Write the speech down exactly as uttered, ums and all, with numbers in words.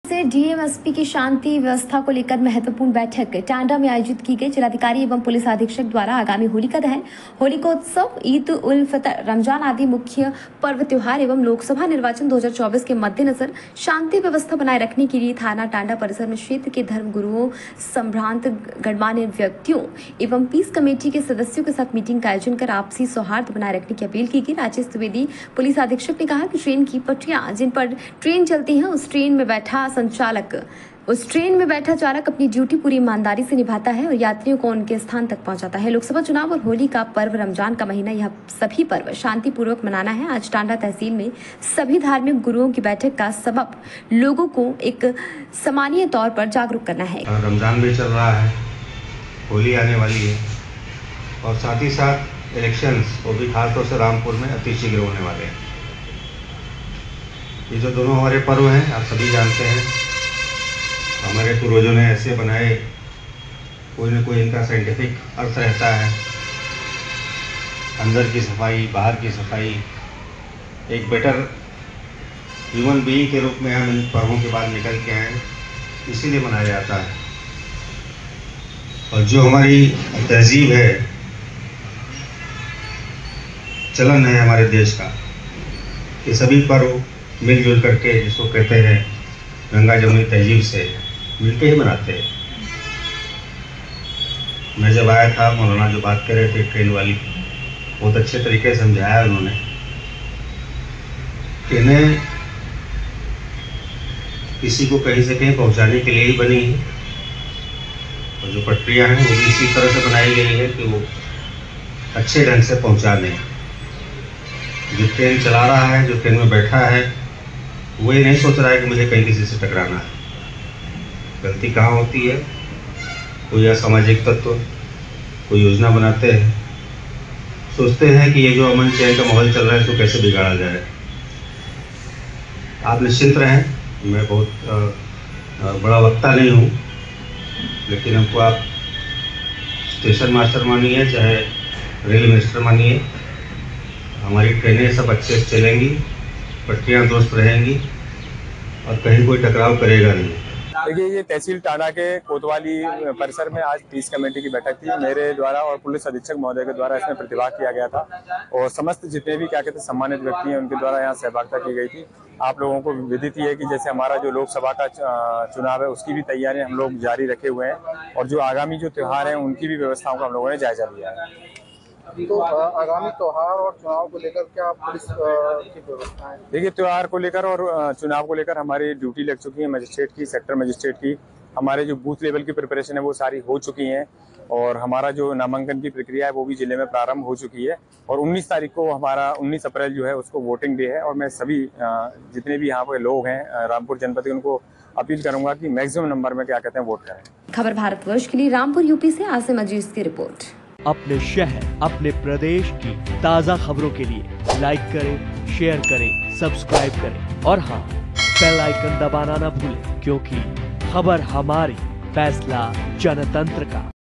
से डीएमएसपी की शांति व्यवस्था को लेकर महत्वपूर्ण बैठक टांडा में आयोजित की गई। जिलाधिकारी एवं पुलिस अधीक्षक द्वारा आगामी होलिका दहन, होलिकोत्सव, ईद उल फितर, रमजान आदि मुख्य पर्व त्योहार एवं लोकसभा निर्वाचन दो हज़ार चौबीस के मद्देनजर शांति व्यवस्था बनाए रखने के लिए थाना टांडा परिसर में क्षेत्र के धर्मगुरुओं, संभ्रांत गणमान्य व्यक्तियों एवं पीस कमेटी के सदस्यों के साथ मीटिंग का आयोजन कर आपसी सौहार्द बनाए रखने की अपील की गई। राजेश द्विवेदी पुलिस अधीक्षक ने कहा कि ट्रेन की पटरियां जिन पर ट्रेन चलती हैं उस ट्रेन में बैठा संचालक उस ट्रेन में बैठा चालक अपनी ड्यूटी पूरी ईमानदारी से निभाता है और यात्रियों को उनके स्थान तक पहुंचाता है। लोकसभा चुनाव और होली का पर्व, रमजान का महीना, यह सभी पर्व शांतिपूर्वक मनाना है। आज टांडा तहसील में सभी धार्मिक गुरुओं की बैठक का सबब लोगों को एक सामान्य तौर पर जागरूक करना है। रमजान भी चल रहा है, होली आने वाली है और साथ ही साथ इलेक्शंस, वो भी खासतौर से रामपुर में अति शीघ्र होने वाले हैं। ये जो दोनों हमारे पर्व हैं, आप सभी जानते हैं, हमारे पूर्वजों ने ऐसे बनाए, कोई ना कोई इनका साइंटिफिक अर्थ रहता है। अंदर की सफाई, बाहर की सफाई, एक बेटर ह्यूमन बीइंग के रूप में हम इन पर्वों के बाद निकल के आए, इसीलिए मनाया जाता है। और जो हमारी तहजीब है, चलन है हमारे देश का, ये सभी पर्व मिलजुल करके, जिसको कहते हैं गंगा जमुनी तहजीब से मिलके ही मनाते हैं। मैं जब आया था, मौलाना जो बात कर रहे थे ट्रेन वाली, बहुत अच्छे तरीके से समझाया उन्होंने कि इन्हें किसी को कहीं से कहीं पहुंचाने के लिए ही बनी है और जो पटरियां हैं वो भी इसी तरह से बनाई गई है कि वो अच्छे ढंग से पहुंचा दें। जो ट्रेन चला रहा है, जो ट्रेन में बैठा है, वो ये नहीं सोच रहा है कि मुझे कहीं किसी से टकराना है। गलती कहाँ होती है? कोई असामाजिक तत्व कोई योजना बनाते हैं, सोचते हैं कि ये जो अमन चैन का माहौल चल रहा है इसको कैसे बिगाड़ा जाए। आप निश्चिंत रहें, मैं बहुत आ, आ, बड़ा वक्ता नहीं हूँ, लेकिन हमको आप स्टेशन मास्टर मानिए चाहे रेल मिनिस्टर मानिए, हमारी ट्रेनें सब अच्छे से चलेंगी, पटरियाँ दुरुस्त रहेंगी और कहीं कोई टकराव करेगा नहीं। देखिए, ये तहसील टांडा के कोतवाली परिसर में आज पीस कमेटी की बैठक थी। मेरे द्वारा और पुलिस अधीक्षक महोदय के द्वारा इसमें प्रतिभाग किया गया था और समस्त जितने भी क्या कहते हैं सम्मानित व्यक्ति हैं उनके द्वारा यहाँ सहभागिता की गई थी। आप लोगों को विदित ही है कि जैसे हमारा जो लोकसभा का चुनाव है उसकी भी तैयारियां हम लोग जारी रखे हुए हैं और जो आगामी जो त्योहार हैं उनकी भी व्यवस्थाओं का हम लोगों ने जायजा लिया है। तो आगामी त्योहार और चुनाव को लेकर क्या पुलिस की व्यवस्था है? देखिए, त्योहार को लेकर और चुनाव को लेकर हमारी ड्यूटी लग चुकी है मजिस्ट्रेट की, सेक्टर मजिस्ट्रेट की। हमारे जो बूथ लेवल की प्रिपरेशन है वो सारी हो चुकी हैं और हमारा जो नामांकन की प्रक्रिया है वो भी जिले में प्रारंभ हो चुकी है। और उन्नीस तारीख को हमारा उन्नीस अप्रैल जो है उसको वोटिंग डे है और मैं सभी जितने भी यहाँ पे लोग हैं रामपुर जनपद के, उनको अपील करूंगा कि मैक्सिमम नंबर में क्या कहते हैं वोट करें। खबर भारतवर्ष के लिए रामपुर यूपी से आसिम अजीज की रिपोर्ट। अपने शहर, अपने प्रदेश की ताज़ा खबरों के लिए लाइक करें, शेयर करें, सब्सक्राइब करें और हाँ, बेल आइकन दबाना ना भूलें, क्योंकि खबर हमारी, फैसला जनतंत्र का।